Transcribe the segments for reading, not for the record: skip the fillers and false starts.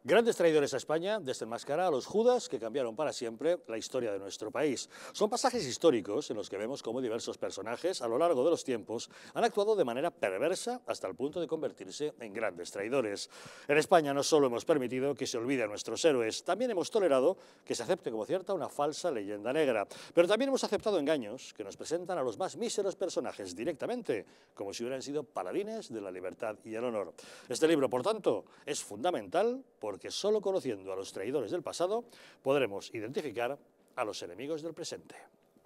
Grandes traidores a España desenmascara a los judas que cambiaron para siempre la historia de nuestro país. Son pasajes históricos en los que vemos cómo diversos personajes a lo largo de los tiempos han actuado de manera perversa hasta el punto de convertirse en grandes traidores. En España no solo hemos permitido que se olvide a nuestros héroes, también hemos tolerado que se acepte como cierta una falsa leyenda negra, pero también hemos aceptado engaños que nos presentan a los más míseros personajes directamente, como si hubieran sido paladines de la libertad y el honor. Este libro, por tanto, es fundamental porque solo conociendo a los traidores del pasado podremos identificar a los enemigos del presente.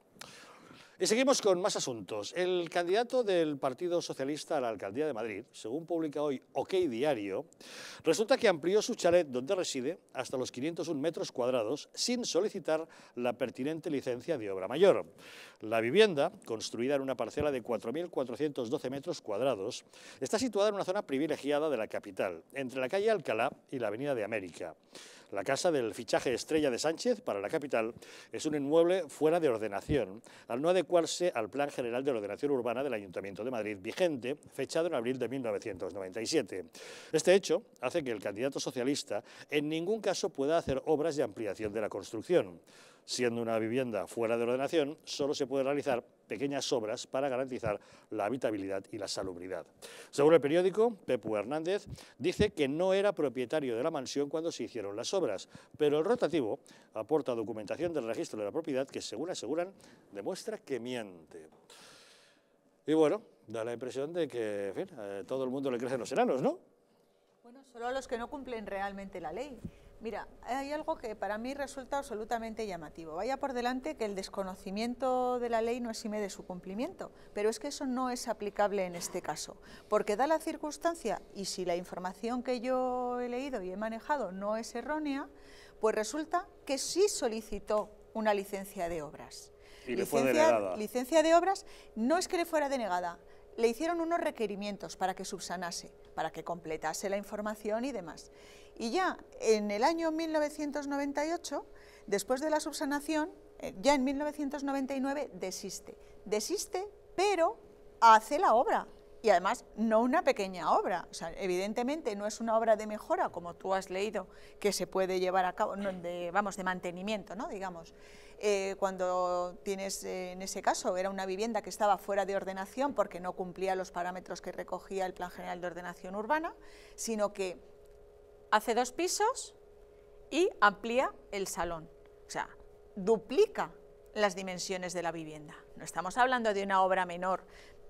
Y seguimos con más asuntos. El candidato del Partido Socialista a la Alcaldía de Madrid, según publica hoy OK Diario, resulta que amplió su chalet donde reside hasta los 501 metros cuadrados sin solicitar la pertinente licencia de obra mayor. La vivienda, construida en una parcela de 4.412 metros cuadrados, está situada en una zona privilegiada de la capital, entre la calle Alcalá y la Avenida de América. La casa del fichaje Estrella de Sánchez para la capital es un inmueble fuera de ordenación, al no adecuarse al Plan General de Ordenación Urbana del Ayuntamiento de Madrid vigente, fechado en abril de 1997. Este hecho hace que el candidato socialista en ningún caso pueda hacer obras de ampliación de la construcción. Siendo una vivienda fuera de ordenación, solo se pueden realizar pequeñas obras para garantizar la habitabilidad y la salubridad. Según el periódico, Pepu Hernández dice que no era propietario de la mansión cuando se hicieron las obras, pero el rotativo aporta documentación del registro de la propiedad que, según aseguran, demuestra que miente. Y bueno, da la impresión de que, en fin, a todo el mundo le crecen los enanos, ¿no? Bueno, solo a los que no cumplen realmente la ley. Mira, hay algo que para mí resulta absolutamente llamativo. Vaya por delante que el desconocimiento de la ley no exime de su cumplimiento, pero es que eso no es aplicable en este caso, porque da la circunstancia, y si la información que yo he leído y he manejado no es errónea, pues resulta que sí solicitó una licencia de obras. Y le fue denegada. Licencia de obras no es que le fuera denegada, le hicieron unos requerimientos para que subsanase, para que completase la información y demás. Y ya en el año 1998, después de la subsanación, ya en 1999 desiste, pero hace la obra. Y además no una pequeña obra, o sea, evidentemente no es una obra de mejora, como tú has leído, que se puede llevar a cabo, de mantenimiento, ¿no? Digamos. Cuando tienes, en ese caso, era una vivienda que estaba fuera de ordenación porque no cumplía los parámetros que recogía el Plan General de Ordenación Urbana, sino que hace 2 pisos y amplía el salón, o sea, duplica las dimensiones de la vivienda. No estamos hablando de una obra menor,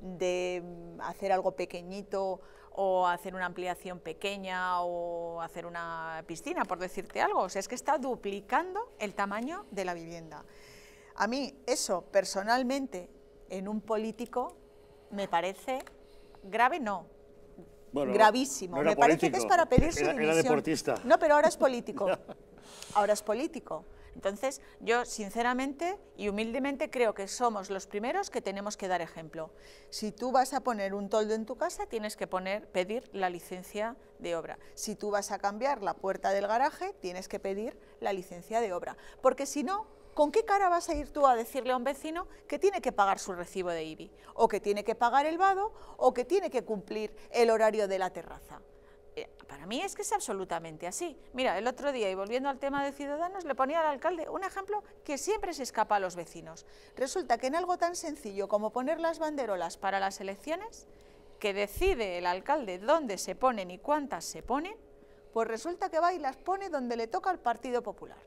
de hacer algo pequeñito o hacer una ampliación pequeña o hacer una piscina, por decirte algo. O sea, es que está duplicando el tamaño de la vivienda. A mí eso, personalmente, en un político, me parece grave, no, bueno, gravísimo. No era me político, parece que es para pedir su dimisión. Era deportista. No, pero ahora es político. Ahora es político. Entonces, yo sinceramente y humildemente creo que somos los primeros que tenemos que dar ejemplo. Si tú vas a poner un toldo en tu casa, tienes que pedir la licencia de obra. Si tú vas a cambiar la puerta del garaje, tienes que pedir la licencia de obra. Porque si no, ¿con qué cara vas a ir tú a decirle a un vecino que tiene que pagar su recibo de IBI? O que tiene que pagar el vado, o que tiene que cumplir el horario de la terraza. Para mí es que es absolutamente así. Mira, el otro día, y volviendo al tema de Ciudadanos, le ponía al alcalde un ejemplo que siempre se escapa a los vecinos. Resulta que en algo tan sencillo como poner las banderolas para las elecciones, que decide el alcalde dónde se ponen y cuántas se ponen, pues resulta que va y las pone donde le toca al Partido Popular.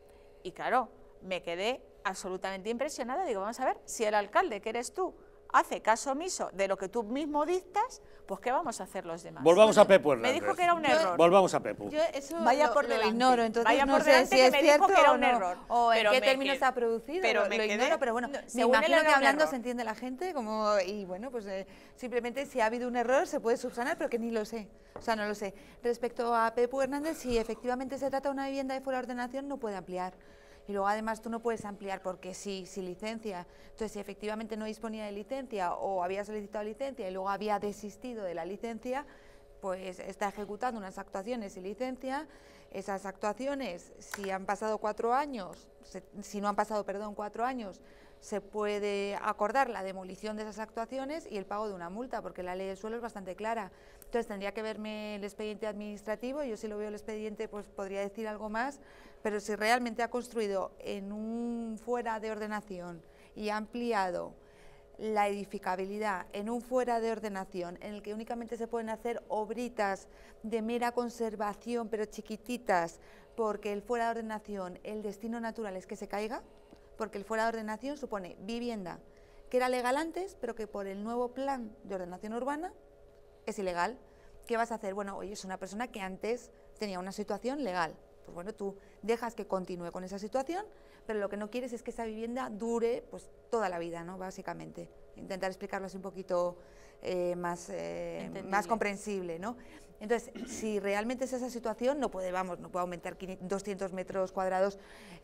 Y claro, me quedé absolutamente impresionada. Digo, vamos a ver, si el alcalde, que eres tú, hace caso omiso de lo que tú mismo dictas, pues ¿qué vamos a hacer los demás? Volvamos a Pepu Hernández. Me dijo que era un error. Volvamos a Pepu. Yo eso Vaya por lo delante. ignoro, entonces Vaya no por sé delante si que es me dijo cierto que era o un no, error. o en Pero qué me términos quedé- se ha producido, pero lo me quedé- ignoro, pero bueno, no, me según él imagino era que un hablando error. se entiende la gente, y bueno, pues simplemente si ha habido un error se puede subsanar, pero que ni lo sé, o sea, no lo sé. Respecto a Pepu Hernández, si efectivamente se trata de una vivienda de fuera de ordenación, no puede ampliar. Y luego además tú no puedes ampliar porque sí, sin licencia. Entonces si efectivamente no disponía de licencia o había solicitado licencia y luego había desistido de la licencia, pues está ejecutando unas actuaciones sin licencia. Esas actuaciones, si han pasado 4 años, si no han pasado, perdón, 4 años, se puede acordar la demolición de esas actuaciones y el pago de una multa, porque la ley del suelo es bastante clara. Entonces tendría que verme el expediente administrativo, yo si lo veo el expediente pues podría decir algo más, pero si realmente ha construido en un fuera de ordenación y ha ampliado la edificabilidad en un fuera de ordenación en el que únicamente se pueden hacer obritas de mera conservación pero chiquititas, porque el fuera de ordenación, el destino natural es que se caiga, porque el fuera de ordenación supone vivienda que era legal antes, pero que por el nuevo plan de ordenación urbana es ilegal. ¿Qué vas a hacer? Bueno, oye, es una persona que antes tenía una situación legal. Pues bueno, tú dejas que continúe con esa situación, pero lo que no quieres es que esa vivienda dure pues toda la vida, ¿no? Básicamente. Intentar explicarlo así un poquito más comprensible, ¿no? Entonces, si realmente es esa situación, no puede aumentar 200 metros cuadrados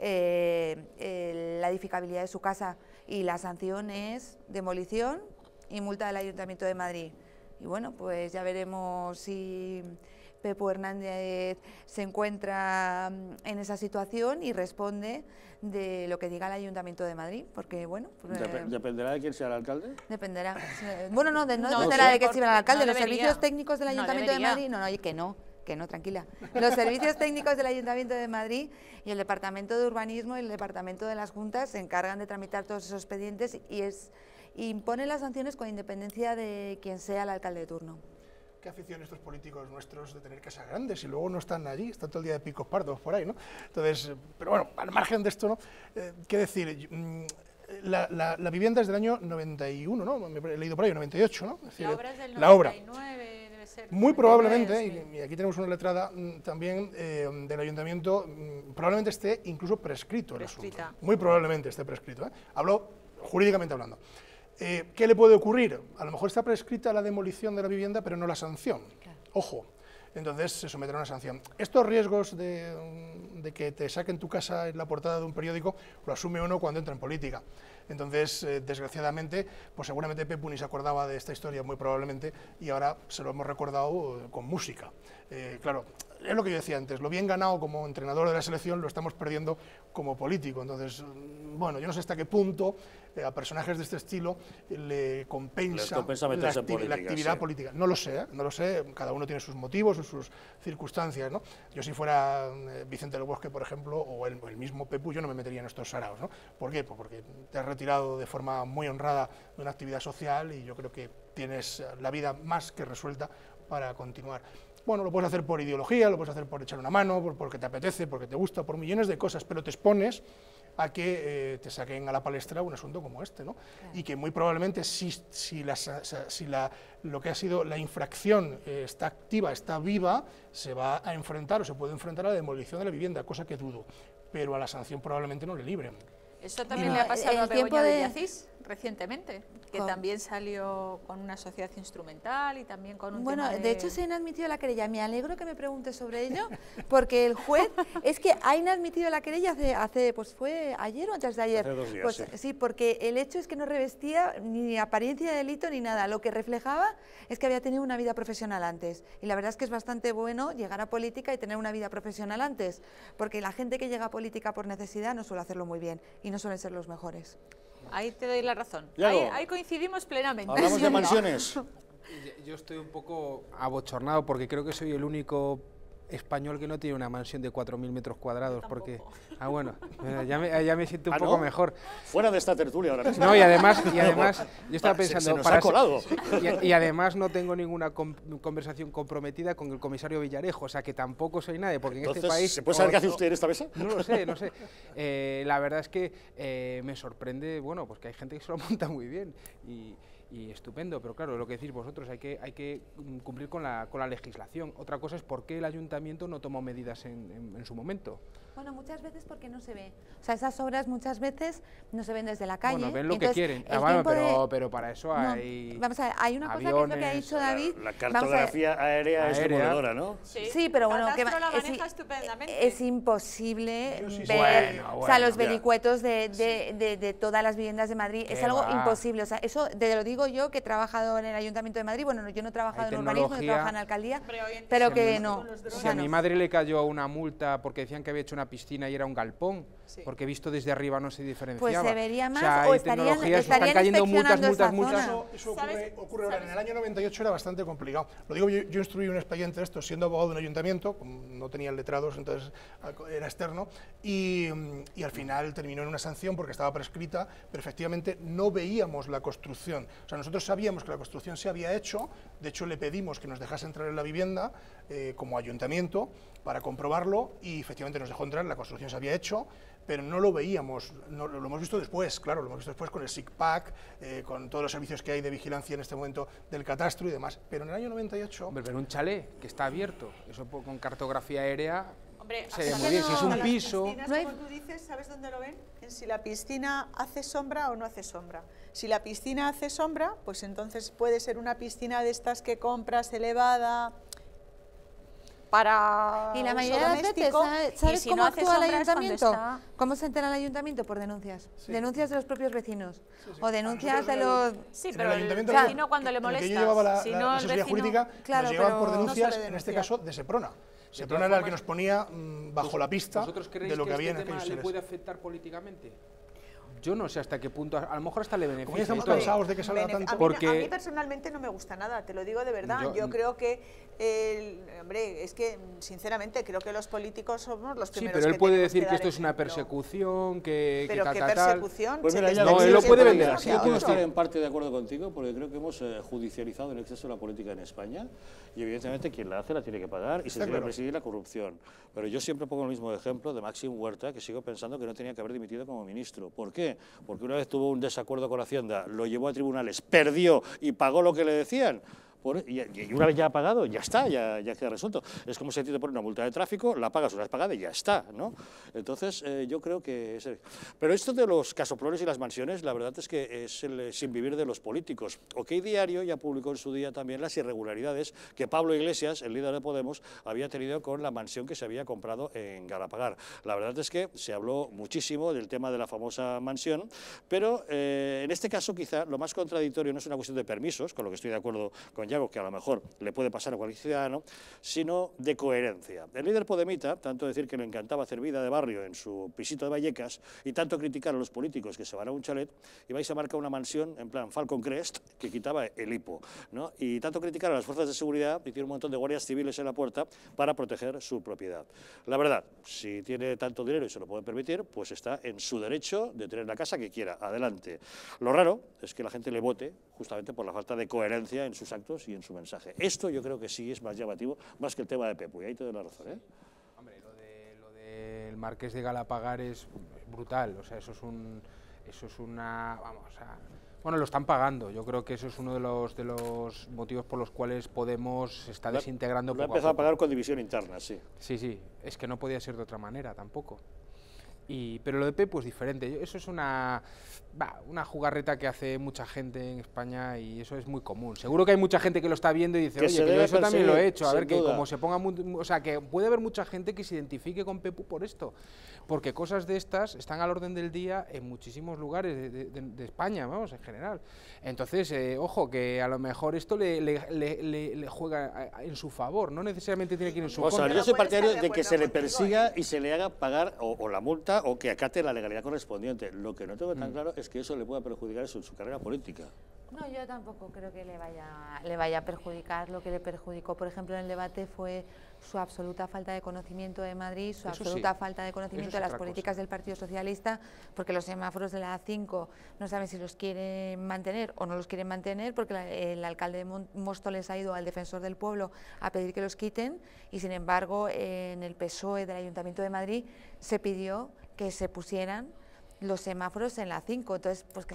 la edificabilidad de su casa, y la sanción es demolición y multa del Ayuntamiento de Madrid. Y bueno, pues ya veremos si Pepu Hernández se encuentra en esa situación y responde de lo que diga el Ayuntamiento de Madrid, porque bueno... Pues, ¿Dependerá de quién sea el alcalde? Dependerá. Bueno, no dependerá de quién sea el alcalde. Los servicios técnicos del Ayuntamiento de Madrid... Que no, tranquila. Los servicios técnicos del Ayuntamiento de Madrid y el Departamento de Urbanismo y el Departamento de las Juntas se encargan de tramitar todos esos expedientes y imponen las sanciones con independencia de quien sea el alcalde de turno. Qué afición estos políticos nuestros de tener casas grandes y luego no están allí, están todo el día de picos pardos por ahí, ¿no? Entonces, pero bueno, al margen de esto, ¿no? ¿Qué decir? La vivienda es del año 91, ¿no? Me he leído por ahí, 98, ¿no? Es decir, la obra es del 99, debe ser. Muy probablemente, sí. Y aquí tenemos una letrada también del ayuntamiento, probablemente esté incluso prescrito el asunto. Muy probablemente esté prescrito, ¿eh? Hablo jurídicamente hablando. ¿Qué le puede ocurrir? A lo mejor está prescrita la demolición de la vivienda, pero no la sanción. Claro. Ojo, entonces se someterá a una sanción. Estos riesgos de que te saquen tu casa en la portada de un periódico lo asume uno cuando entra en política. Entonces, desgraciadamente, pues seguramente Pepu ni se acordaba de esta historia, muy probablemente, y ahora se lo hemos recordado con música. Claro, es lo que yo decía antes, lo bien ganado como entrenador de la selección lo estamos perdiendo como político. Entonces, bueno, yo no sé hasta qué punto a personajes de este estilo le compensa la actividad política. No lo sé, no lo sé, cada uno tiene sus motivos, sus circunstancias, ¿no? Yo si fuera Vicente del Bosque, por ejemplo, o el mismo Pepu, yo no me metería en estos saraos, ¿no? ¿Por qué? Pues porque te has retirado de forma muy honrada de una actividad social y yo creo que tienes la vida más que resuelta para continuar. Bueno, lo puedes hacer por ideología, lo puedes hacer por echar una mano, porque te apetece, porque te gusta, por millones de cosas, pero te expones a que te saquen a la palestra un asunto como este, ¿no? Claro. Y que muy probablemente si lo que ha sido la infracción está activa, está viva, se va a enfrentar o se puede enfrentar a la demolición de la vivienda, cosa que dudo, pero a la sanción probablemente no le libren. Eso también le ha pasado a Begoña Villacís recientemente, que también salió con una sociedad instrumental y también con un tema de hecho se ha inadmitido la querella. Me alegro que me preguntes sobre ello, porque el juez es que ha inadmitido la querella pues fue ayer o antes de ayer. Hace 2 días, pues, sí, porque el hecho es que no revestía ni apariencia de delito ni nada. Lo que reflejaba es que había tenido una vida profesional antes. Y la verdad es que es bastante bueno llegar a política y tener una vida profesional antes, porque la gente que llega a política por necesidad no suele hacerlo muy bien y no suelen ser los mejores. Ahí te doy la razón. Ahí coincidimos plenamente. Hablamos de mansiones. Yo estoy un poco abochornado porque creo que soy el único español que no tiene una mansión de 4.000 metros cuadrados. Porque, bueno, ya me siento un poco mejor. Fuera de esta tertulia ahora mismo. No, y además yo estaba pensando... Se nos ha colado. Y además no tengo ninguna conversación comprometida con el comisario Villarejo, o sea que tampoco soy nadie, porque en este país... ¿Se puede saber qué hace usted en esta mesa? No lo sé. La verdad es que me sorprende, bueno, pues que hay gente que se lo monta muy bien y estupendo, pero claro, lo que decís vosotros, hay que cumplir con la legislación. Otra cosa es por qué el ayuntamiento no tomó medidas en su momento. Bueno, muchas veces porque no se ve. O sea, esas obras muchas veces no se ven desde la calle. Bueno, ven lo que quieren. Pero para eso hay... Vamos a ver, hay una cosa que es lo que ha dicho David. La cartografía aérea es demoledora, ¿no? Sí, pero bueno, es imposible ver los vericuetos de todas las viviendas de Madrid. Es algo imposible. O sea, eso te lo digo yo, que he trabajado en el Ayuntamiento de Madrid. Bueno, yo no he trabajado en urbanismo, no he trabajado en alcaldía, pero que no. Si a mi madre le cayó una multa porque decían que había hecho una piscina y era un galpón, porque visto desde arriba no se diferenciaba. Pues se vería más, o sea, o hay tecnologías, estarían están cayendo inspeccionando esa multas. zona. Eso ocurre ahora. En el año 98 era bastante complicado. Lo digo, yo instruí un expediente de esto siendo abogado de un ayuntamiento, no tenía letrados, entonces era externo, y al final terminó en una sanción porque estaba prescrita, pero efectivamente no veíamos la construcción. O sea, nosotros sabíamos que la construcción se había hecho, de hecho le pedimos que nos dejase entrar en la vivienda como ayuntamiento para comprobarlo y efectivamente nos dejó entrar, la construcción se había hecho, pero no lo veíamos, lo hemos visto después, claro, lo hemos visto después con el SICPAC, con todos los servicios que hay de vigilancia en este momento del catastro y demás, pero en el año 98... Hombre, pero un chalet que está abierto, eso con cartografía aérea... Hombre, se ve muy bien, si es un piso... Las piscinas, como tú dices, ¿sabes dónde lo ven? En si la piscina hace sombra o no hace sombra. Si la piscina hace sombra, pues entonces puede ser una piscina de estas que compras elevada para y la mayoría de las veces, ¿sabes si cómo no hace actúa el sombra es cuando ayuntamiento? está... ¿Cómo se entera el ayuntamiento? Por denuncias. Sí. Denuncias de los propios vecinos. O denuncias de nosotros los... Sí, en pero el ayuntamiento el vecino cuando le en el molesta, que yo llevaba la si no el asesoría vecino... jurídica, Claro, nos llevaban pero por no denuncias, suele en este denunciar. caso de Seprona. Seprona era el que nos ponía bajo la pista ¿Vosotros creéis de lo que que había en este tema aquellos le seres. puede afectar políticamente? Yo no sé hasta qué punto, a lo mejor hasta le beneficia. Como ya estamos y todo. cansados de que salga tanto... Porque- A mí personalmente no me gusta nada, te lo digo de verdad. Yo creo que, hombre, es que sinceramente creo que los políticos somos los Sí, primeros pero él que puede tenemos decir que que dar esto es una ejemplo. persecución, que Pero tal, qué tal, tal. persecución. Pues mira, se ya les no, dice él lo que puede es vender lo así, que Yo puedo hace. estar en parte de acuerdo contigo porque creo que hemos judicializado en exceso la política en España y evidentemente quien la hace la tiene que pagar y se tiene que perseguir la corrupción. Pero yo siempre pongo el mismo ejemplo de Máxim Huerta, que sigo pensando que no tenía que haber dimitido como ministro. ¿Por qué? Porque una vez tuvo un desacuerdo con Hacienda, lo llevó a tribunales, perdió y pagó lo que le decían. Y una vez ya ha pagado, ya está, ya queda resuelto. Es como si a ti te ponen una multa de tráfico, la pagas una vez pagada y ya está, ¿no? Entonces, yo creo que... Pero esto de los casoplones y las mansiones, la verdad es que es el sin vivir de los políticos. OK Diario ya publicó en su día también las irregularidades que Pablo Iglesias, el líder de Podemos, había tenido con la mansión que se había comprado en Galapagar. La verdad es que se habló muchísimo del tema de la famosa mansión, pero en este caso quizá lo más contradictorio no es una cuestión de permisos, con lo que estoy de acuerdo con que a lo mejor le puede pasar a cualquier ciudadano, sino de coherencia. El líder podemita, tanto decir que le encantaba hacer vida de barrio en su pisito de Vallecas y tanto criticar a los políticos que se van a un chalet y vais a marcar una mansión en plan Falcon Crest que quitaba el hipo, ¿no? Y tanto criticar a las fuerzas de seguridad y tiene un montón de guardias civiles en la puerta para proteger su propiedad. La verdad, si tiene tanto dinero y se lo puede permitir, pues está en su derecho de tener la casa que quiera, adelante. Lo raro es que la gente le vote justamente por la falta de coherencia en sus actos y en su mensaje. Esto yo creo que sí es más llamativo, más que el tema de Pepu, y ahí te doy la razón, ¿eh? Hombre, lo del Marqués de Galapagar es brutal, o sea, eso es una, vamos, o sea, bueno, lo están pagando, yo creo que eso es uno de los motivos por los cuales Podemos se está desintegrando Lo ha poco a empezado a poco. pagar con división interna, sí. Sí, es que no podía ser de otra manera tampoco. Pero lo de Pepu es diferente, eso es una jugarreta que hace mucha gente en España y eso es muy común. Seguro que hay mucha gente que lo está viendo y dice, Que oye, se que yo debe eso también lo he perseguir, hecho, a ver, sin que duda. como se ponga o sea, que puede haber mucha gente que se identifique con Pepu por esto, porque cosas de estas están al orden del día en muchísimos lugares de España, vamos, en general. Entonces, ojo, que a lo mejor esto le juega en su favor, no necesariamente tiene que ir en su O sea, contra. yo soy puedes partidario estar de de que acuerdo se le contigo, persiga y se le haga pagar o la multa o que acate la legalidad correspondiente. Lo que no tengo tan claro es que eso le pueda perjudicar en su carrera política. No, yo tampoco creo que le vaya a perjudicar. Lo que le perjudicó, por ejemplo, en el debate fue su absoluta falta de conocimiento de Madrid, su Eso absoluta sí. falta de conocimiento Eso de es las otra políticas cosa. del Partido Socialista, porque los semáforos de la A5 no saben si los quieren mantener o no los quieren mantener, porque el alcalde de Móstoles ha ido al Defensor del Pueblo a pedir que los quiten y, sin embargo, en el PSOE del Ayuntamiento de Madrid se pidió que se pusieran los semáforos en la A5, entonces pues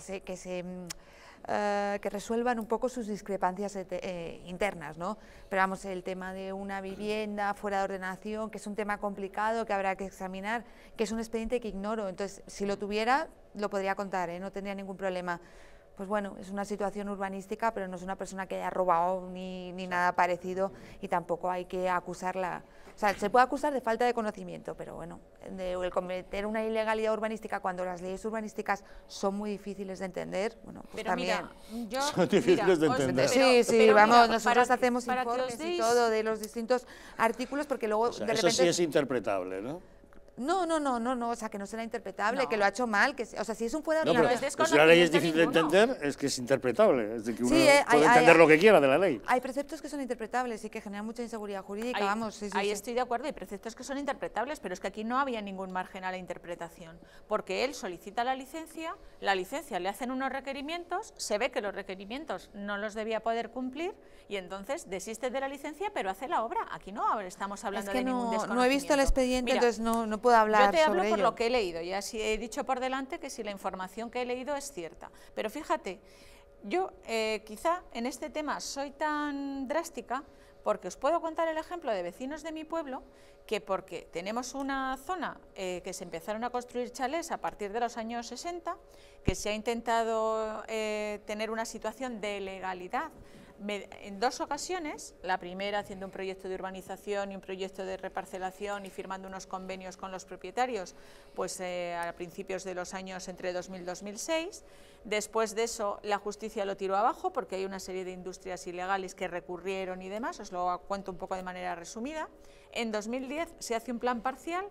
que resuelvan un poco sus discrepancias internas, ¿no? Pero vamos, el tema de una vivienda fuera de ordenación, que es un tema complicado, que habrá que examinar, que es un expediente que ignoro, entonces si lo tuviera lo podría contar, no tendría ningún problema. Pues bueno, es una situación urbanística, pero no es una persona que haya robado ni nada parecido y tampoco hay que acusarla. O sea, se puede acusar de falta de conocimiento, pero bueno, el cometer una ilegalidad urbanística cuando las leyes urbanísticas son muy difíciles de entender, bueno, pues Pero también... mira, yo... Son difíciles de entender. Sí, vamos, mira, nosotros hacemos para que informes os y deis- todo de los distintos artículos porque luego O sea, de eso repente... sí es interpretable, ¿no? No, o sea, que no será interpretable, que lo ha hecho mal, que, o sea, si es un fuera de No, pero, ordenamiento... si la ley es difícil de entender, es que es interpretable, es decir, que uno Sí, puede entender lo que quiera de la ley. Hay preceptos que son interpretables y que generan mucha inseguridad jurídica, vamos. Sí, ahí estoy de acuerdo, hay preceptos que son interpretables, pero es que aquí no había ningún margen a la interpretación, porque él solicita la licencia le hacen unos requerimientos, se ve que los requerimientos no los debía poder cumplir y entonces desiste de la licencia, pero hace la obra. Aquí no estamos hablando de ningún desconocimiento. No he visto el expediente, Mira, entonces no puedo hablar sobre ello. Yo te hablo por lo que he leído, ya he dicho por delante que si la información que he leído es cierta, pero fíjate, yo quizá en este tema soy tan drástica porque os puedo contar el ejemplo de vecinos de mi pueblo que porque tenemos una zona que se empezaron a construir chalés a partir de los años 60, que se ha intentado tener una situación de legalidad en 2 ocasiones, la primera haciendo un proyecto de urbanización y un proyecto de reparcelación y firmando unos convenios con los propietarios, pues a principios de los años entre 2000 y 2006. Después de eso la justicia lo tiró abajo porque hay una serie de industrias ilegales que recurrieron y demás, os lo cuento un poco de manera resumida. En 2010 se hace un plan parcial,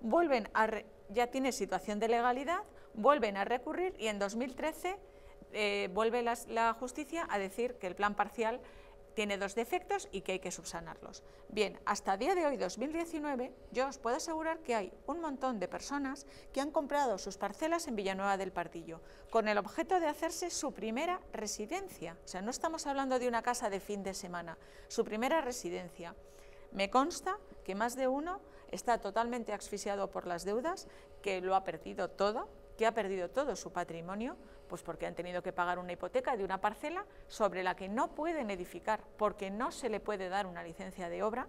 ya tiene situación de legalidad, vuelven a recurrir y en 2013 vuelve la justicia a decir que el plan parcial tiene 2 defectos y que hay que subsanarlos. Bien, hasta día de hoy, 2019, yo os puedo asegurar que hay un montón de personas que han comprado sus parcelas en Villanueva del Pardillo con el objeto de hacerse su primera residencia. O sea, no estamos hablando de una casa de fin de semana, su primera residencia. Me consta que más de uno está totalmente asfixiado por las deudas, que lo ha perdido todo, que ha perdido todo su patrimonio, pues porque han tenido que pagar una hipoteca de una parcela sobre la que no pueden edificar, porque no se le puede dar una licencia de obra,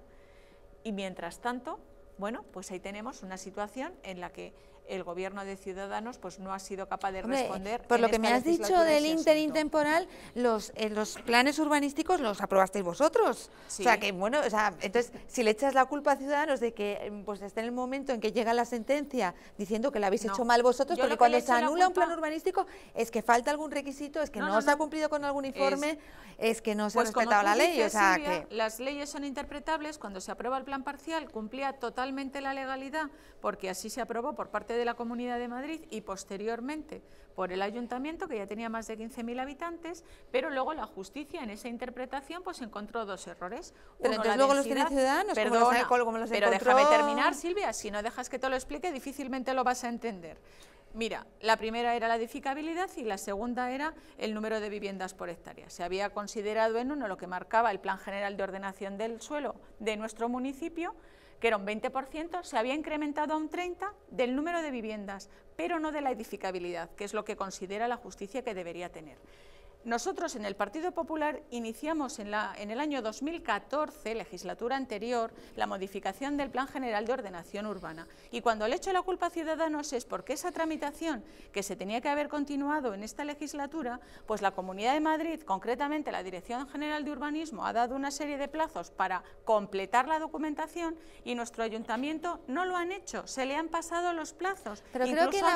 y mientras tanto, bueno, pues ahí tenemos una situación en la que el gobierno de Ciudadanos pues no ha sido capaz de responder. Por lo que me has dicho del interín temporal, los planes urbanísticos los aprobasteis vosotros. Sí. O sea, que bueno, o sea, entonces, si le echas la culpa a Ciudadanos de que pues esté en el momento en que llega la sentencia diciendo que lo habéis hecho mal vosotros, porque cuando se anula un plan urbanístico es que falta algún requisito, es que no se ha cumplido con algún informe, es que no se ha respetado la ley. Dices, o sea, Silvia, las leyes son interpretables. Cuando se aprueba el plan parcial cumplía totalmente la legalidad, porque así se aprobó por parte de la Comunidad de Madrid y posteriormente por el Ayuntamiento, que ya tenía más de 15.000 habitantes, pero luego la justicia en esa interpretación pues encontró 2 errores. Pero entonces luego los tiene Ciudadanos, perdona, pero déjame terminar, Silvia, si no dejas que te lo explique difícilmente lo vas a entender. Mira, la primera era la edificabilidad y la segunda era el número de viviendas por hectárea. Se había considerado en uno lo que marcaba el Plan General de Ordenación del Suelo de nuestro municipio, que era un 20%, se había incrementado a un 30% del número de viviendas, pero no de la edificabilidad, que es lo que considera la justicia que debería tener. Nosotros en el Partido Popular iniciamos en el año 2014, legislatura anterior, la modificación del Plan General de Ordenación Urbana. Y cuando le echo la culpa a Ciudadanos es porque esa tramitación que se tenía que haber continuado en esta legislatura, pues la Comunidad de Madrid, concretamente la Dirección General de Urbanismo, ha dado una serie de plazos para completar la documentación y nuestro ayuntamiento no lo han hecho, se le han pasado los plazos. Pero incluso creo que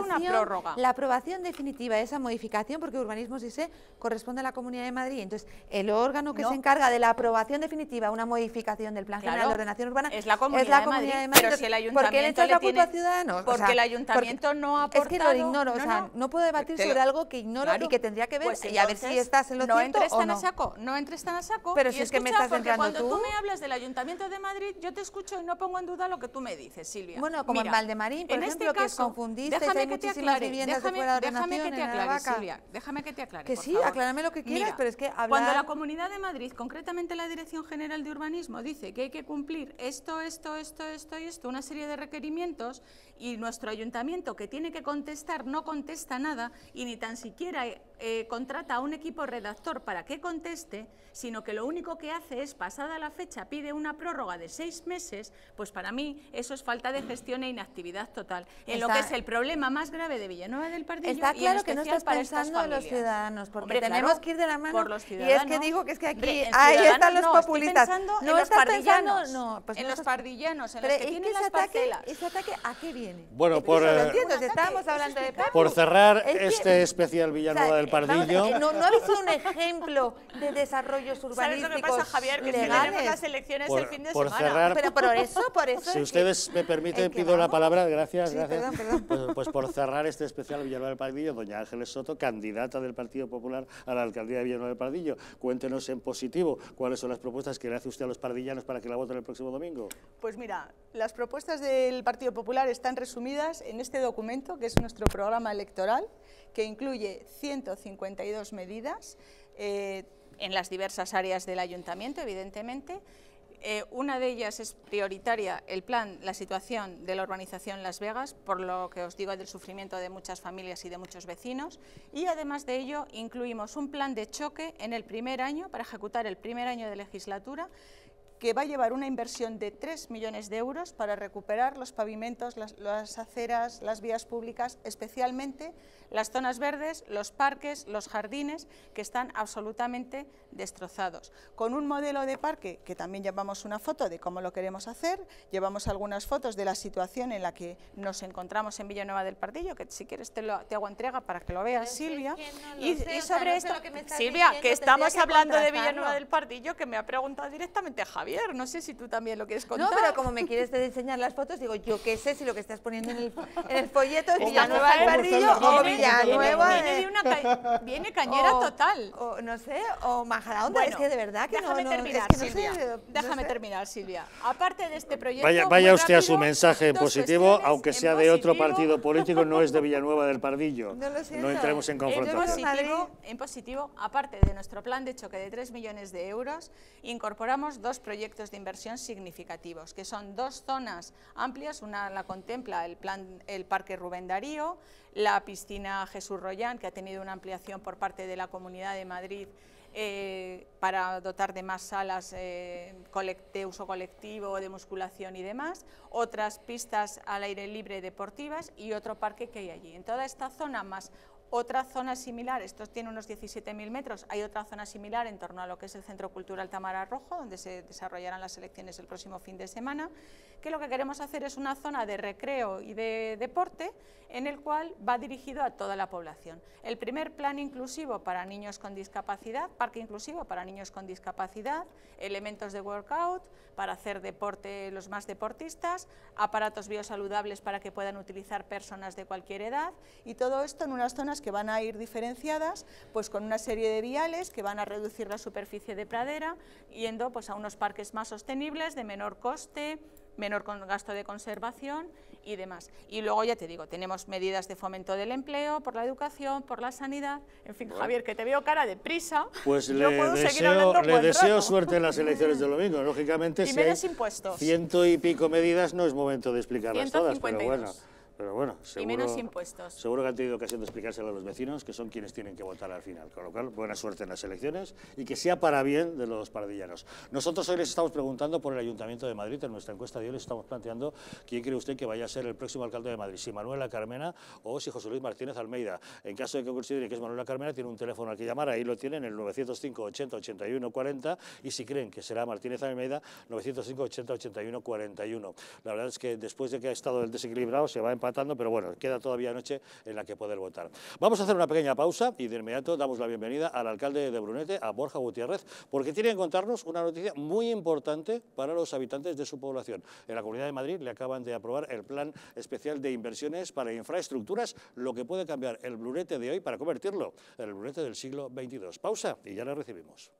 la aprobación definitiva de esa modificación, porque urbanismo sí sé, corresponde a la Comunidad de Madrid, entonces el órgano que se encarga de la aprobación definitiva, una modificación del Plan General de Ordenación Urbana, es la Comunidad de Madrid. Pero si el Ayuntamiento ¿por qué le echas la culpa a Ciudadanos? Porque el Ayuntamiento no ha aportado... Es que lo ignoro, o sea, no puedo debatir sobre algo que ignoro y que tendría que ver, pues y a ver si estás en lo cierto o no. No entres tan a saco. Pero si es que me estás centrando tú. Cuando tú me hablas del Ayuntamiento de Madrid, yo te escucho y no pongo en duda lo que tú me dices, Silvia. Bueno, como en Valdemarín, por ejemplo, que os confundisteis, hay muchísimas viviendas de fuera de ordenación en Aravaca. Silvia, déjame que te aclare, que sí, aclárame lo que quieras. Pero es que cuando la Comunidad de Madrid, concretamente la Dirección General de Urbanismo, dice que hay que cumplir esto, una serie de requerimientos, y nuestro ayuntamiento, que tiene que contestar, no contesta nada y ni tan siquiera contrata a un equipo redactor para que conteste, sino que lo único que hace es, pasada la fecha, pide una prórroga de 6 meses, pues para mí eso es falta de gestión e inactividad total. En lo que es el problema más grave de Villanueva del Pardillo. Está claro que no estás pensando en los ciudadanos, porque tenemos que ir de la mano. Por los ciudadanos. Y es que digo que es que aquí ahí están los populistas. No estás pensando en los pardillanos, en los que tienen las parcelas. ¿Ese ataque a qué viene? Bueno, lo entiendo, si estábamos hablando de por cerrar este especial Villanueva del Pardillo... ¿No habéis sido un ejemplo de desarrollos urbanísticos? ¿Sabes lo que pasa, Javier? Que es que tenemos las elecciones el fin de semana. Cerrar, pero por eso... Si ustedes me permiten, pido la palabra, gracias. Sí, gracias. Perdón. Pues por cerrar este especial Villanueva del Pardillo, doña Ángeles Soto, candidata del Partido Popular a la alcaldía de Villanueva del Pardillo. Cuéntenos en positivo cuáles son las propuestas que le hace usted a los pardillanos para que la voten el próximo domingo. Pues mira, las propuestas del Partido Popular están resumidas en este documento, que es nuestro programa electoral, que incluye 152 medidas en las diversas áreas del ayuntamiento, evidentemente. Una de ellas es prioritaria, el plan, la situación de la urbanización Las Vegas, por lo que os digo del sufrimiento de muchas familias y de muchos vecinos, y además de ello incluimos un plan de choque en el primer año, para ejecutar el primer año de legislatura, que va a llevar una inversión de 3 millones de euros para recuperar los pavimentos, las aceras, las vías públicas, especialmente las zonas verdes, los parques, los jardines, que están absolutamente destrozados. Con un modelo de parque, que también llevamos una foto de cómo lo queremos hacer, llevamos algunas fotos de la situación en la que nos encontramos en Villanueva del Pardillo, que si quieres te hago entrega para que lo veas, Silvia. Y sobre esto, Silvia, que estamos hablando de Villanueva del Pardillo, que me ha preguntado directamente Javier, no sé si tú también lo quieres contar. No, pero como me quieres enseñar las fotos, digo, yo qué sé si lo que estás poniendo en el folleto es Villanueva del Pardillo o Villanueva... Viene cañera total. O no sé, o Majadahonda, bueno, es que de verdad que déjame terminar, es que Silvia. Déjame terminar, Silvia. Aparte de este proyecto... Vaya usted a su mensaje en positivo, aunque sea de otro partido político, no es de Villanueva del Pardillo. No entremos en confrontación. En positivo, aparte de nuestro plan de choque de 3 millones de euros, incorporamos 2 proyectos de inversión significativos, que son 2 zonas amplias. Una la contempla el Parque Rubén Darío, la piscina Jesús Rollán, que ha tenido una ampliación por parte de la Comunidad de Madrid para dotar de más salas de uso colectivo, de musculación y demás, otras pistas al aire libre deportivas y otro parque que hay allí. En toda esta zona, más otra zona similar, esto tiene unos 17.000 metros, hay otra zona similar en torno a lo que es el Centro Cultural Tamara Rojo, donde se desarrollarán las elecciones el próximo fin de semana, que lo que queremos hacer es una zona de recreo y de deporte en el cual va dirigido a toda la población. El primer plan inclusivo para niños con discapacidad, parque inclusivo para niños con discapacidad, elementos de workout para hacer deporte los más deportistas, aparatos biosaludables para que puedan utilizar personas de cualquier edad, y todo esto en unas zonas que van a ir diferenciadas pues con una serie de viales que van a reducir la superficie de pradera, yendo pues a unos parques más sostenibles, de menor coste, menor gasto de conservación y demás. Y luego, ya te digo, tenemos medidas de fomento del empleo, por la educación, por la sanidad. En fin, bueno, Javier, que te veo cara de prisa. Pues le deseo suerte en las elecciones del domingo. Lógicamente, si hay 100 y pico medidas, no es momento de explicarlas todas, pero bueno, seguro que han tenido ocasión de explicárselo a los vecinos, que son quienes tienen que votar al final. Con lo cual, buena suerte en las elecciones y que sea para bien de los pardillanos. Nosotros hoy les estamos preguntando por el Ayuntamiento de Madrid. En nuestra encuesta de hoy les estamos planteando quién cree usted que vaya a ser el próximo alcalde de Madrid, si Manuela Carmena o si José Luis Martínez Almeida. En caso de que consideren que es Manuela Carmena, tiene un teléfono al que llamar, ahí lo tienen, el 905 80 81 40, y si creen que será Martínez Almeida, 905 80 81 41. La verdad es que después de que ha estado el desequilibrado se va empatando, pero bueno, queda todavía noche en la que poder votar. Vamos a hacer una pequeña pausa y de inmediato damos la bienvenida al alcalde de Brunete, a Borja Gutiérrez, porque tiene que contarnos una noticia muy importante para los habitantes de su población. En la Comunidad de Madrid le acaban de aprobar el plan especial de inversiones para infraestructuras, lo que puede cambiar el Brunete de hoy para convertirlo en el Brunete del siglo XXII. Pausa y ya le recibimos.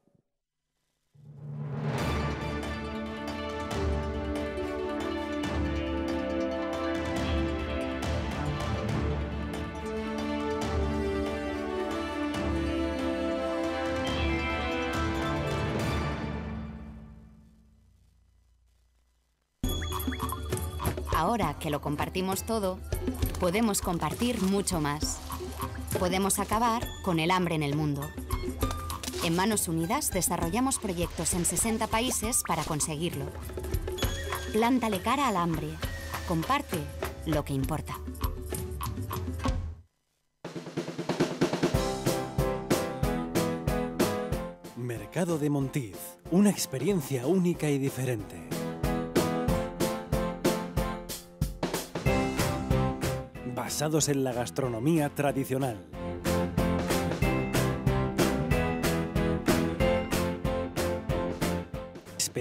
Ahora que lo compartimos todo, podemos compartir mucho más. Podemos acabar con el hambre en el mundo. En Manos Unidas desarrollamos proyectos en 60 países para conseguirlo. Plántale cara al hambre. Comparte lo que importa. Mercado de Montiz, una experiencia única y diferente. Basados en la gastronomía tradicional.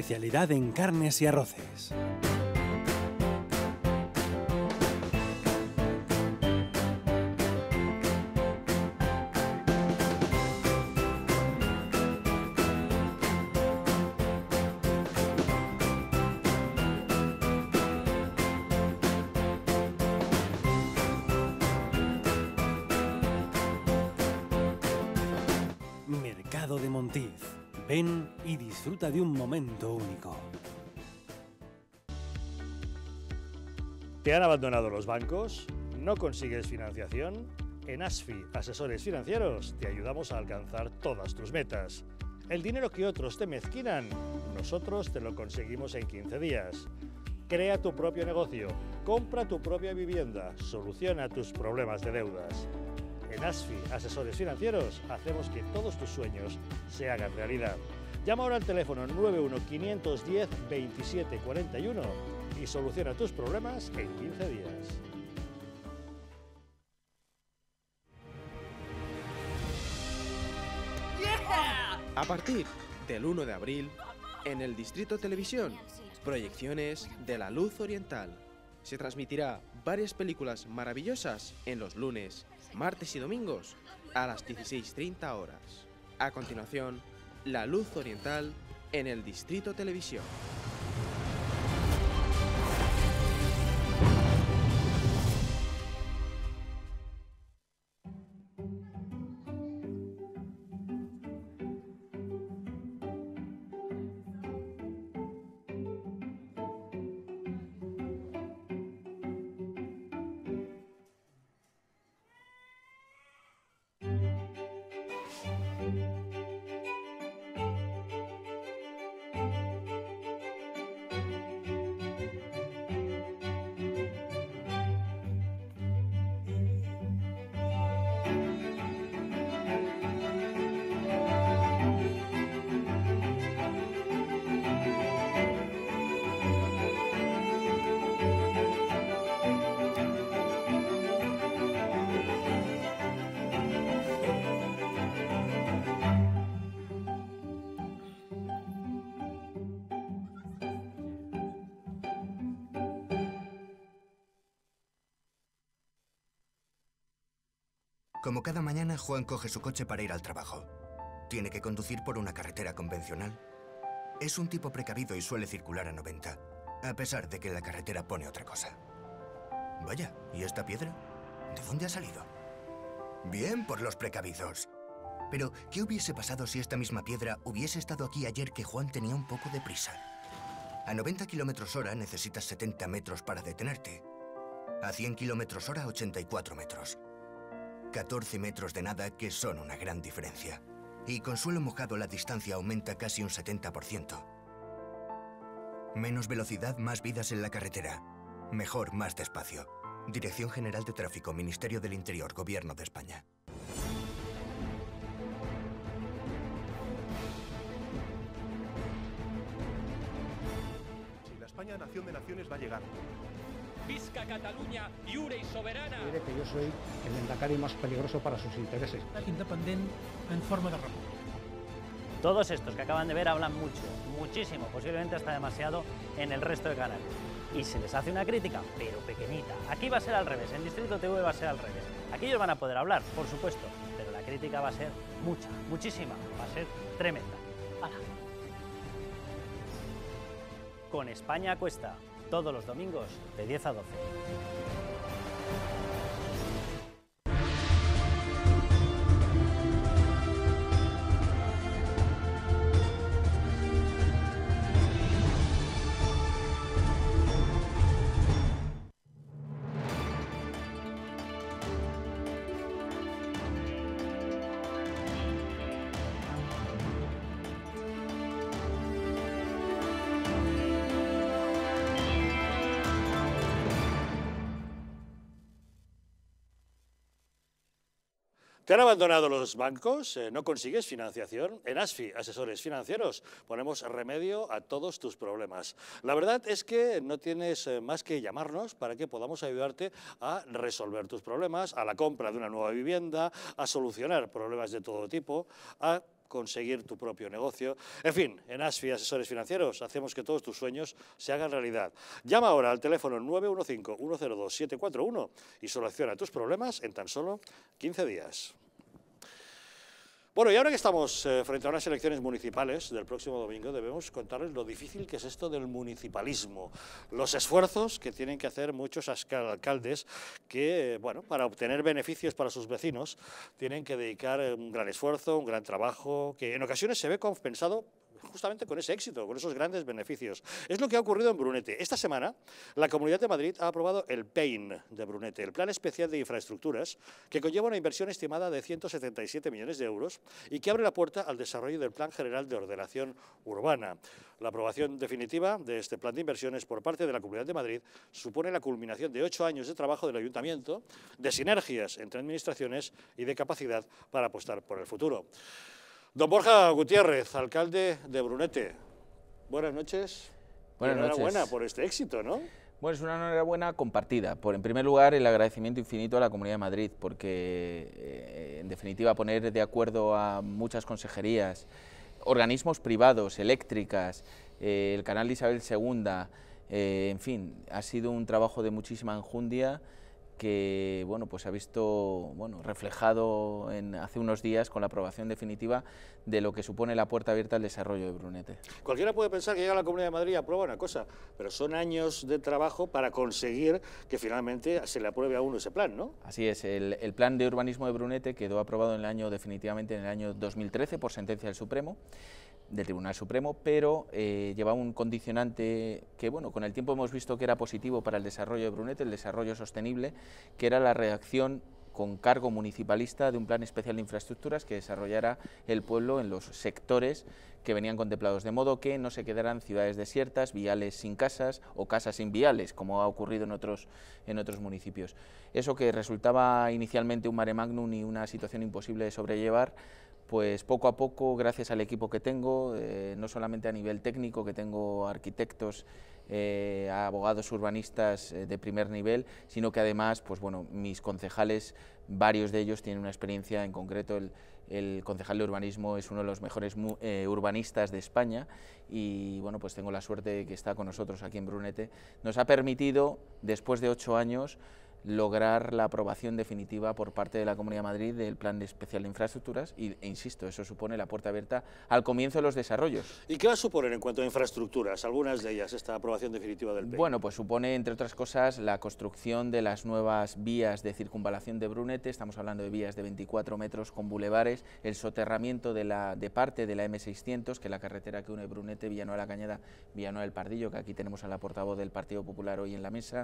especialidad en carnes y arroces. Mercado de Montiz. Ven y disfruta de un momento único. ¿Te han abandonado los bancos? ¿No consigues financiación? En ASFI, Asesores Financieros, te ayudamos a alcanzar todas tus metas. El dinero que otros te mezquinan, nosotros te lo conseguimos en 15 días. Crea tu propio negocio, compra tu propia vivienda, soluciona tus problemas de deudas. En ASFI, Asesores Financieros, hacemos que todos tus sueños se hagan realidad. Llama ahora al teléfono 91-510-2741 y soluciona tus problemas en 15 días. A partir del 1 de abril, en el Distrito Televisión, proyecciones de La Luz Oriental. Se transmitirá varias películas maravillosas en los lunes, martes y domingos a las 16:30 horas. A continuación, La Luz Oriental en el Distrito Televisión. Como cada mañana, Juan coge su coche para ir al trabajo. Tiene que conducir por una carretera convencional. Es un tipo precavido y suele circular a 90, a pesar de que la carretera pone otra cosa. Vaya, ¿y esta piedra? ¿De dónde ha salido? Bien por los precavidos. Pero, ¿qué hubiese pasado si esta misma piedra hubiese estado aquí ayer que Juan tenía un poco de prisa? A 90 km/h necesitas 70 metros para detenerte. A 100 km/h, 84 metros. 14 metros de nada, que son una gran diferencia. Y con suelo mojado la distancia aumenta casi un 70%. Menos velocidad, más vidas en la carretera. Mejor, más despacio. Dirección General de Tráfico, Ministerio del Interior, Gobierno de España. Si la España nación de naciones va a llegar. Visca Catalunya, lliure i soberana. Diré que yo soy el endacari más peligroso para sus intereses. Independent en forma de república. Todos estos que acaban de ver hablan mucho, muchísimo, posiblemente hasta demasiado en el resto de canales. Y se les hace una crítica, pero pequeñita. Aquí va a ser al revés, en Distrito TV va a ser al revés. Aquí ellos van a poder hablar, por supuesto, pero la crítica va a ser mucha, muchísima, va a ser tremenda. ¡Hala! Con España Cuesta, todos los domingos de 10 a 12. ¿Te han abandonado los bancos? ¿No consigues financiación? En ASFI, Asesores Financieros, ponemos remedio a todos tus problemas. La verdad es que no tienes más que llamarnos para que podamos ayudarte a resolver tus problemas, a la compra de una nueva vivienda, a solucionar problemas de todo tipo, a conseguir tu propio negocio. En fin, en ASFI Asesores Financieros hacemos que todos tus sueños se hagan realidad. Llama ahora al teléfono 915-102-741 y soluciona tus problemas en tan solo 15 días. Bueno, y ahora que estamos frente a unas elecciones municipales del próximo domingo, debemos contarles lo difícil que es esto del municipalismo, los esfuerzos que tienen que hacer muchos alcaldes que, bueno, para obtener beneficios para sus vecinos, tienen que dedicar un gran esfuerzo, un gran trabajo, que en ocasiones se ve compensado justamente con ese éxito, con esos grandes beneficios. Es lo que ha ocurrido en Brunete. Esta semana, la Comunidad de Madrid ha aprobado el PEIN de Brunete, el Plan Especial de Infraestructuras, que conlleva una inversión estimada de 177 millones de euros y que abre la puerta al desarrollo del Plan General de Ordenación Urbana. La aprobación definitiva de este plan de inversiones por parte de la Comunidad de Madrid supone la culminación de 8 años de trabajo del Ayuntamiento, de sinergias entre administraciones y de capacidad para apostar por el futuro. Don Borja Gutiérrez, alcalde de Brunete, buenas noches. Buenas noches. Enhorabuena por este éxito, ¿no? Bueno, es una enhorabuena compartida. En primer lugar, el agradecimiento infinito a la Comunidad de Madrid, porque en definitiva poner de acuerdo a muchas consejerías, organismos privados, eléctricas, el canal Isabel II, en fin, ha sido un trabajo de muchísima enjundia que bueno, pues se ha visto reflejado hace unos días con la aprobación definitiva de lo que supone la puerta abierta al desarrollo de Brunete. Cualquiera puede pensar que llega a la Comunidad de Madrid y aprueba una cosa, pero son años de trabajo para conseguir que finalmente se le apruebe a uno ese plan, ¿no? Así es, el plan de urbanismo de Brunete quedó aprobado definitivamente en el año 2013 por sentencia del Tribunal Supremo, pero llevaba un condicionante que, bueno, con el tiempo hemos visto que era positivo para el desarrollo de Brunete, el desarrollo sostenible, que era la redacción con cargo municipalista de un plan especial de infraestructuras que desarrollara el pueblo en los sectores que venían contemplados, de modo que no se quedaran ciudades desiertas, viales sin casas o casas sin viales, como ha ocurrido en otros municipios. Eso que resultaba inicialmente un mare magnum y una situación imposible de sobrellevar, pues poco a poco, gracias al equipo que tengo, no solamente a nivel técnico, que tengo arquitectos, abogados urbanistas de primer nivel, sino que además, pues bueno, mis concejales, varios de ellos tienen una experiencia, en concreto el concejal de urbanismo es uno de los mejores urbanistas de España y bueno, pues tengo la suerte de que está con nosotros aquí en Brunete. Nos ha permitido, después de 8 años, lograr la aprobación definitiva por parte de la Comunidad de Madrid del Plan Especial de Infraestructuras e insisto, eso supone la puerta abierta al comienzo de los desarrollos. ¿Y qué va a suponer en cuanto a infraestructuras, algunas de ellas, esta aprobación definitiva del PEIN? Bueno, pues supone, entre otras cosas, la construcción de las nuevas vías de circunvalación de Brunete, estamos hablando de vías de 24 metros con bulevares, el soterramiento de parte de la M600, que es la carretera que une Brunete, Villanueva de la Cañada, Villanueva del Pardillo, que aquí tenemos a la portavoz del Partido Popular hoy en la mesa,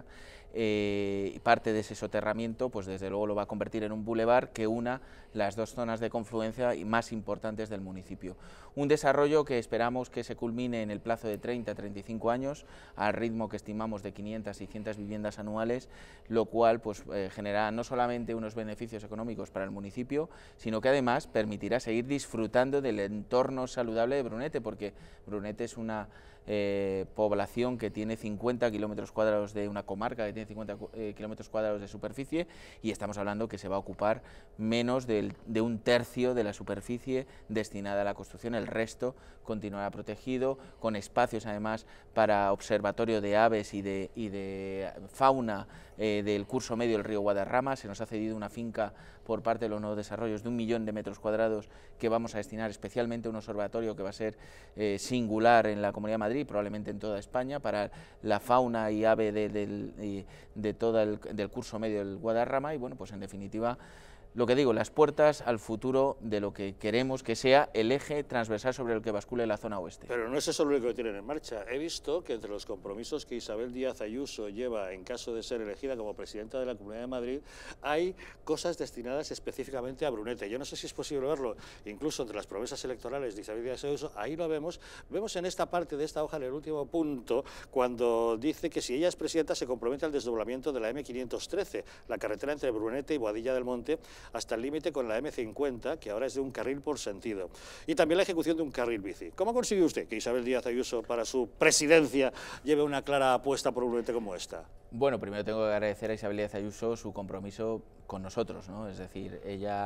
parte de ese soterramiento, pues desde luego lo va a convertir en un bulevar que una las dos zonas de confluencia más importantes del municipio. Un desarrollo que esperamos que se culmine en el plazo de 30 a 35 años, al ritmo que estimamos de 500 a 600 viviendas anuales, lo cual pues generará no solamente unos beneficios económicos para el municipio, sino que además permitirá seguir disfrutando del entorno saludable de Brunete, porque Brunete es una población que tiene 50 kilómetros cuadrados de una comarca, que tiene 50 kilómetros cuadrados de superficie y estamos hablando que se va a ocupar menos de un tercio de la superficie destinada a la construcción, el resto continuará protegido, con espacios además para observatorio de aves y de fauna del curso medio del río Guadarrama. Se nos ha cedido una finca por parte de los nuevos desarrollos de 1 millón de metros cuadrados que vamos a destinar especialmente a un observatorio que va a ser singular en la Comunidad de Madrid, probablemente en toda España, para la fauna y ave de todo del curso medio del Guadarrama y bueno, pues en definitiva, lo que digo, las puertas al futuro de lo que queremos que sea el eje transversal sobre el que bascule la zona oeste. Pero no es eso lo único que tienen en marcha. He visto que entre los compromisos que Isabel Díaz Ayuso lleva en caso de ser elegida como presidenta de la Comunidad de Madrid, hay cosas destinadas específicamente a Brunete. Yo no sé si es posible verlo, incluso entre las promesas electorales de Isabel Díaz Ayuso, ahí lo vemos. Vemos en esta parte de esta hoja, en el último punto, cuando dice que si ella es presidenta se compromete al desdoblamiento de la M513, la carretera entre Brunete y Boadilla del Monte, hasta el límite con la M50, que ahora es de un carril por sentido. Y también la ejecución de un carril bici. ¿Cómo consigue usted que Isabel Díaz Ayuso, para su presidencia, lleve una clara apuesta por un Brunete como esta? Bueno, primero tengo que agradecer a Isabel Díaz Ayuso su compromiso con nosotros, ¿no? Es decir, ella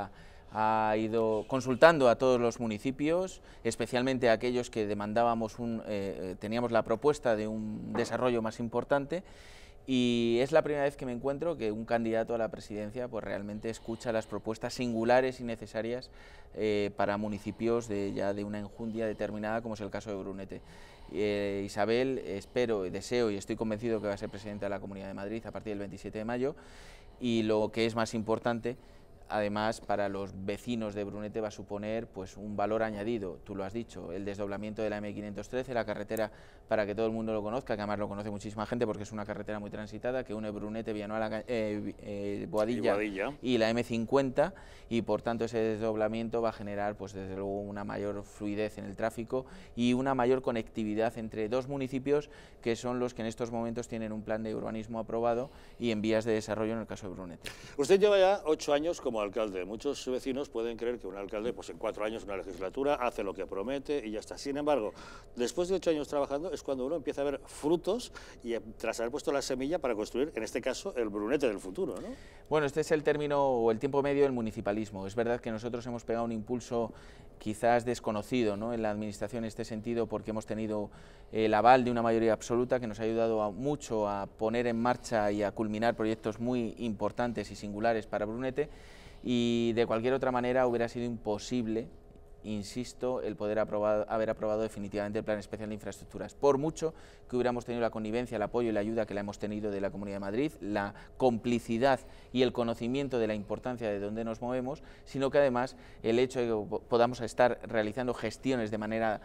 ha ido consultando a todos los municipios, especialmente a aquellos que demandábamos teníamos la propuesta de un desarrollo más importante, y es la primera vez que me encuentro que un candidato a la presidencia pues realmente escucha las propuestas singulares y necesarias para municipios ya de una enjundia determinada, como es el caso de Brunete. Isabel, espero, deseo y estoy convencido que va a ser presidenta de la Comunidad de Madrid a partir del 27 de mayo, y lo que es más importante, además, para los vecinos de Brunete va a suponer pues un valor añadido, tú lo has dicho, el desdoblamiento de la M513, la carretera, para que todo el mundo lo conozca, que además lo conoce muchísima gente porque es una carretera muy transitada, que une Brunete, Villanueva, Boadilla y la M50, y por tanto ese desdoblamiento va a generar pues desde luego una mayor fluidez en el tráfico y una mayor conectividad entre dos municipios que son los que en estos momentos tienen un plan de urbanismo aprobado y en vías de desarrollo en el caso de Brunete. Usted lleva ya 8 años como alcalde. Muchos vecinos pueden creer que un alcalde, pues en 4 años, una legislatura, hace lo que promete y ya está. Sin embargo, después de 8 años trabajando es cuando uno empieza a ver frutos y tras haber puesto la semilla para construir, en este caso, el Brunete del futuro, ¿no? Bueno, este es el término o el tiempo medio del municipalismo. Es verdad que nosotros hemos pegado un impulso quizás desconocido, ¿no?, en la administración en este sentido, porque hemos tenido el aval de una mayoría absoluta que nos ha ayudado mucho a poner en marcha y a culminar proyectos muy importantes y singulares para Brunete, y de cualquier otra manera hubiera sido imposible, insisto, el poder haber aprobado definitivamente el Plan Especial de Infraestructuras, por mucho que hubiéramos tenido la connivencia, el apoyo y la ayuda que la hemos tenido de la Comunidad de Madrid, la complicidad y el conocimiento de la importancia de dónde nos movemos, sino que además el hecho de que podamos estar realizando gestiones de manera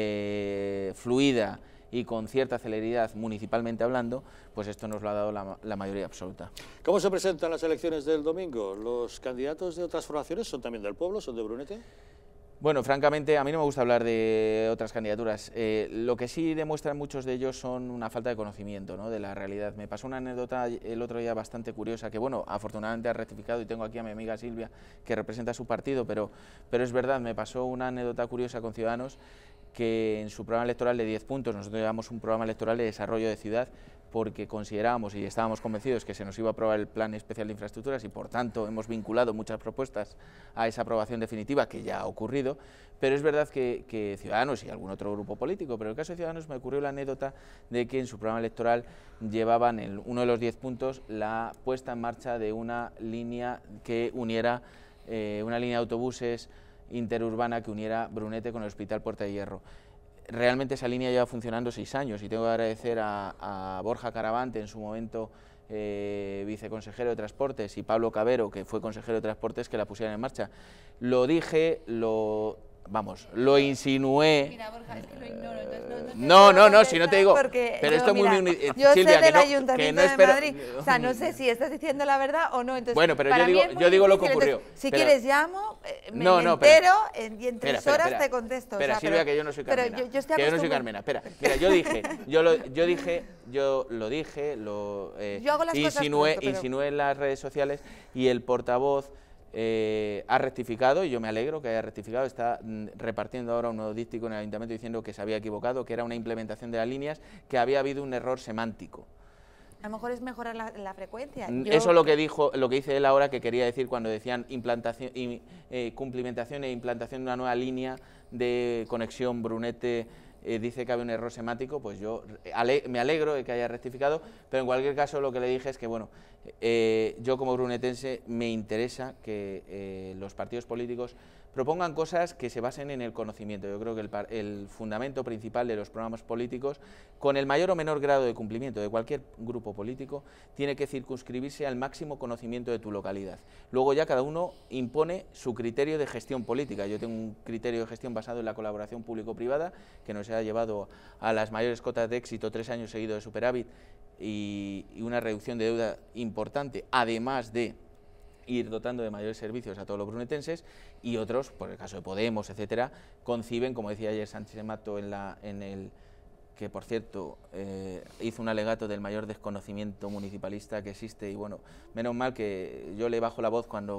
fluida y con cierta celeridad municipalmente hablando, pues esto nos lo ha dado la mayoría absoluta. ¿Cómo se presentan las elecciones del domingo? ¿Los candidatos de otras formaciones son también del pueblo, son de Brunete? Bueno, francamente, a mí no me gusta hablar de otras candidaturas. Lo que sí demuestran muchos de ellos son una falta de conocimiento, ¿no?, de la realidad. Me pasó una anécdota el otro día bastante curiosa, que bueno, afortunadamente ha rectificado y tengo aquí a mi amiga Silvia, que representa a su partido, pero es verdad, me pasó una anécdota curiosa con Ciudadanos, que en su programa electoral de 10 puntos, nosotros llevamos un programa electoral de desarrollo de ciudad, porque considerábamos y estábamos convencidos que se nos iba a aprobar el Plan Especial de Infraestructuras y por tanto hemos vinculado muchas propuestas a esa aprobación definitiva, que ya ha ocurrido, pero es verdad que Ciudadanos y algún otro grupo político, pero en el caso de Ciudadanos me ocurrió la anécdota de que en su programa electoral llevaban en uno de los 10 puntos la puesta en marcha de una línea que uniera, una línea de autobuses interurbana que uniera Brunete con el Hospital Puerta de Hierro. Realmente esa línea lleva funcionando 6 años y tengo que agradecer a Borja Caravante, en su momento viceconsejero de Transportes, y Pablo Cabero, que fue consejero de Transportes, que la pusieran en marcha. Lo dije, lo insinué. Mira, Borja, es que lo ignoro, no, si no te digo, pero esto es muy yo Silvia, sé del Ayuntamiento de Madrid, o sea, no sé si estás diciendo la verdad o no, entonces bueno, pero para yo digo lo que ocurrió. Entonces, si quieres llamo, me entero y en 3 horas te contesto. Espera, Silvia, que yo no soy Carmena. Yo no soy Carmena. Espera, mira, insinué en las redes sociales y el portavoz ha rectificado, y yo me alegro que haya rectificado, está repartiendo ahora un nuevo díptico en el Ayuntamiento diciendo que se había equivocado, que era una implementación de las líneas, que había habido un error semántico. A lo mejor es mejorar la frecuencia. Eso es lo que dice él ahora, que quería decir cuando decían implantación, cumplimentación e implantación de una nueva línea de conexión Brunete. Dice que había un error semántico, pues yo me alegro de que haya rectificado, pero en cualquier caso lo que le dije es que, bueno, yo como brunetense me interesa que los partidos políticos propongan cosas que se basen en el conocimiento. Yo creo que el fundamento principal de los programas políticos, con el mayor o menor grado de cumplimiento de cualquier grupo político, tiene que circunscribirse al máximo conocimiento de tu localidad. Luego ya cada uno impone su criterio de gestión política. Yo tengo un criterio de gestión basado en la colaboración público-privada, que nos ha llevado a las mayores cotas de éxito, 3 años seguidos de superávit y una reducción de deuda importante, además de ir dotando de mayores servicios a todos los brunetenses, y otros, por el caso de Podemos, etcétera, conciben, como decía ayer Sánchez Mato que por cierto hizo un alegato del mayor desconocimiento municipalista que existe, y bueno, menos mal que yo le bajo la voz cuando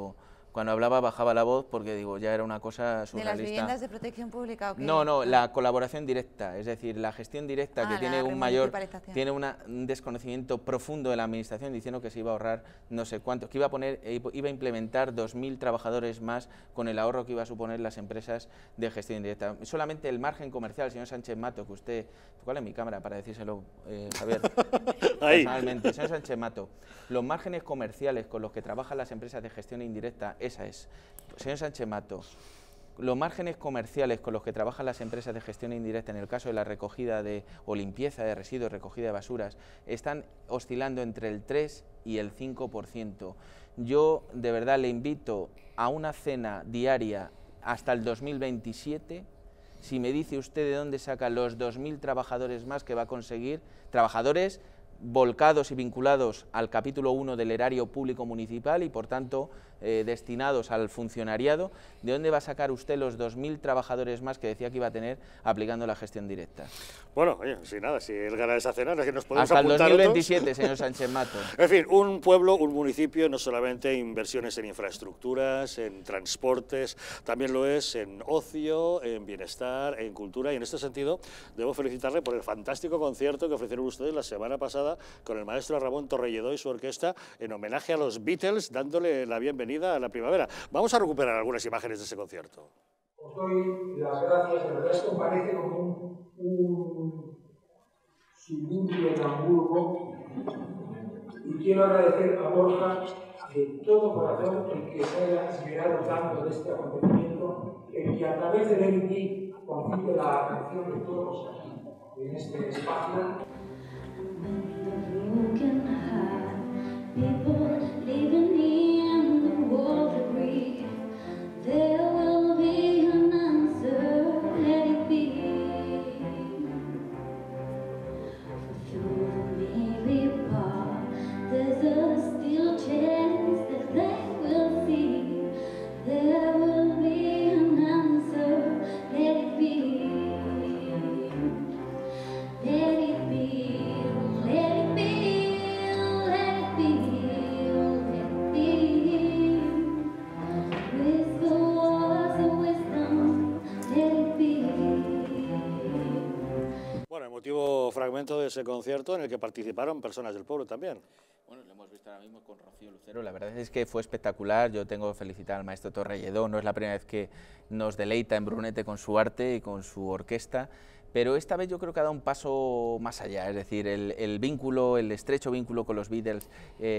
cuando hablaba bajaba la voz porque digo, ya era una cosa surrealista. ¿De las viviendas de protección pública o qué? No, la colaboración directa, es decir, la gestión directa que tiene tiene un desconocimiento profundo de la administración diciendo que se iba a ahorrar no sé cuánto, que iba a implementar 2.000 trabajadores más con el ahorro que iba a suponer las empresas de gestión indirecta. Solamente el margen comercial, señor Sánchez Mato, que usted, ¿cuál es mi cámara para decírselo, Javier? Personalmente, señor Sánchez Mato, los márgenes comerciales con los que trabajan las empresas de gestión indirecta, esa es. Señor Sánchez Mato, los márgenes comerciales con los que trabajan las empresas de gestión indirecta en el caso de la recogida o limpieza de residuos, recogida de basuras, están oscilando entre el 3 y el 5%. Yo de verdad le invito a una cena diaria hasta el 2027, si me dice usted de dónde saca los 2.000 trabajadores más que va a conseguir, trabajadores volcados y vinculados al capítulo 1 del erario público municipal y por tanto destinados al funcionariado, ¿de dónde va a sacar usted los 2.000 trabajadores más que decía que iba a tener aplicando la gestión directa? Bueno, oye, sin nada, si él gana esa cena, es que nos podemos hasta apuntar el 2027, señor Sánchez Mato. En fin, un pueblo, un municipio, no solamente inversiones en infraestructuras, en transportes, también lo es en ocio, en bienestar, en cultura, y en este sentido debo felicitarle por el fantástico concierto que ofrecieron ustedes la semana pasada con el maestro Ramón Torrelledó y su orquesta en homenaje a los Beatles, dándole la bienvenida a la primavera. Vamos a recuperar algunas imágenes de ese concierto. Os doy las gracias, de verdad esto parece como un suburbio de Hamburgo y quiero agradecer a Borja de todo corazón el que se haya esperado tanto de este acontecimiento, el que a través de David concite la canción de todos aquí, en este espacio. Fragmento de ese concierto en el que participaron personas del pueblo también. Bueno, lo hemos visto ahora mismo con Rocío Lucero, la verdad es que fue espectacular, yo tengo que felicitar al maestro Torrelledó, no es la primera vez que nos deleita en Brunete con su arte y con su orquesta, pero esta vez yo creo que ha dado un paso más allá, es decir, el vínculo, el estrecho vínculo con los Beatles,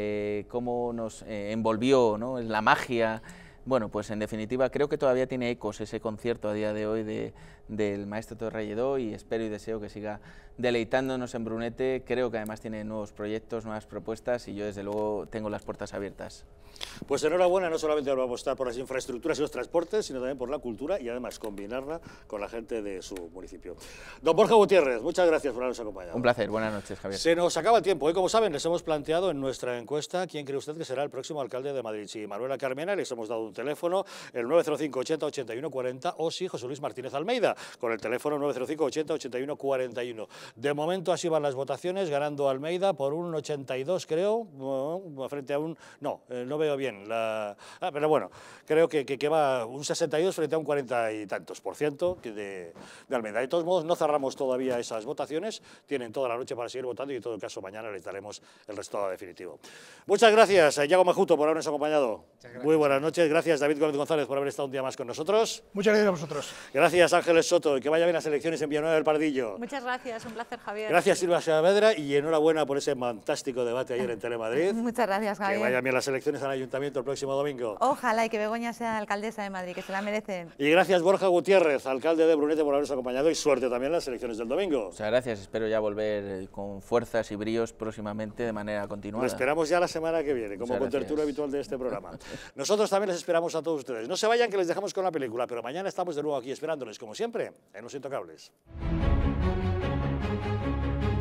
cómo nos envolvió, ¿no?, en la magia. Bueno, pues en definitiva creo que todavía tiene ecos ese concierto a día de hoy del maestro Torrelledó y espero y deseo que siga deleitándonos en Brunete. Creo que además tiene nuevos proyectos, nuevas propuestas y yo desde luego tengo las puertas abiertas. Pues enhorabuena, no solamente va a apostar por las infraestructuras y los transportes, sino también por la cultura y además combinarla con la gente de su municipio. Don Borja Gutiérrez, muchas gracias por habernos acompañado. Un placer, buenas noches, Javier. Se nos acaba el tiempo. Hoy, como saben, les hemos planteado en nuestra encuesta quién cree usted que será el próximo alcalde de Madrid. Si Manuela Carmena, les hemos dado un teléfono, el 905 80 81 40, o si José Luis Martínez Almeida, con el teléfono 905 80 81 41. De momento así van las votaciones, ganando Almeida por un 82, creo, frente a un... No veo bien, pero bueno, creo que va un 62 frente a un 40 y tantos % de Almeida. De todos modos, no cerramos todavía esas votaciones, tienen toda la noche para seguir votando y en todo caso mañana les daremos el resultado definitivo. Muchas gracias, Yago Majuto, por habernos acompañado. Muy buenas noches, gracias David Gómez González por haber estado un día más con nosotros. Muchas gracias a vosotros. Gracias Ángeles Soto y que vaya bien las elecciones en Villanueva del Pardillo. Muchas gracias, un placer, Javier. Gracias Silvia Saavedra y enhorabuena por ese fantástico debate ayer en Telemadrid. Muchas gracias, Javier. Que vayan bien las elecciones al Ayuntamiento el próximo domingo. Ojalá y que Begoña sea alcaldesa de Madrid, que se la merecen. Y gracias Borja Gutiérrez, alcalde de Brunete, por habernos acompañado y suerte también en las elecciones del domingo. Muchas gracias, espero ya volver con fuerzas y bríos próximamente de manera continuada. Lo esperamos ya la semana que viene, como con tertulia habitual de este programa. Nosotros también les esperamos a todos ustedes. No se vayan, que les dejamos con la película, pero mañana estamos de nuevo aquí esperándoles, como siempre, en Los Intocables.